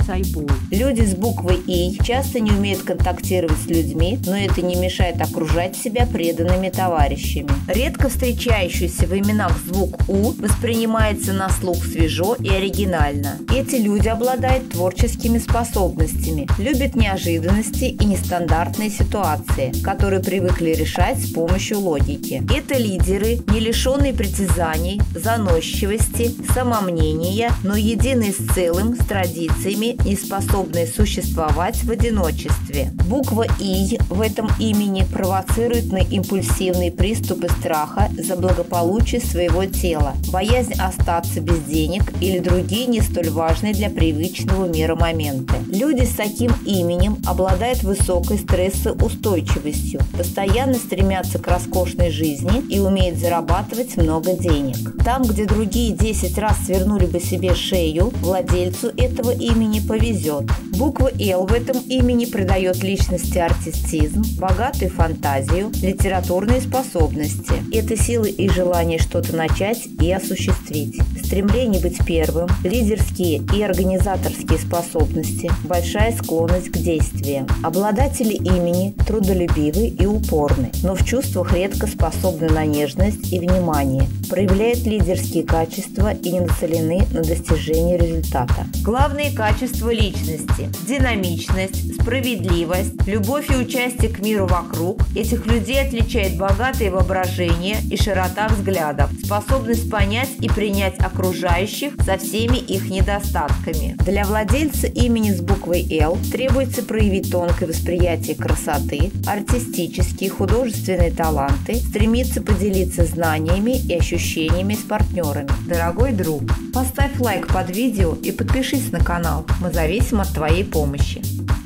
acai-bowl. Люди с буквой «И» часто не умеют контактировать с людьми, но это не мешает окружать себя преданными товарищами. Редко встречающийся в именах звук «У» воспринимается на слух свежо и оригинально. Эти люди обладают творческими способностями, любят неожиданности и нестандартные ситуации, которые привыкли решать с помощью логики. Это лидеры, не лишенные притязаний, заносчивости, самомнения, но единые с целым, с традициями, не способные существовать в одиночестве. Буква «И» в этом имени провоцирует на импульсивные приступы страха за благополучие своего тела, боязнь остаться без денег или другие не столь важные для привычного мира моменты. Люди с таким именем обладают высокой стрессоустойчивостью, постоянно стремятся к роскошной жизни и умеют зарабатывать много денег. Там, где другие 10 раз свернули бы себе шею, владельцу этого имени повезет. Буква «Л» в этом имени придает личности артистизм, богатую фантазию, литературные способности. Это силы и желание что-то начать и осуществить. Стремление быть первым, лидерские и организаторские способности, большая склонность к действиям. Обладатели имени трудолюбивы и упорны, но в чувствах редко способны на нежность и внимание, проявляют лидерские качества и не нацелены на достижение результата. Главные качества личности – динамичность, справедливость, любовь и участие к миру вокруг. Этих людей отличает богатое воображение и широта взглядов, способность понять и принять окружающих со всеми их недостатками. Для владельца имени с буквой «Л» требуется проявить тонкое восприятие красоты, артистические, художественные таланты, стремиться поделиться знаниями и ощущениями с партнерами. Дорогой друг, поставь лайк под видео и подпишись на канал. Мы зависим от твоей помощи.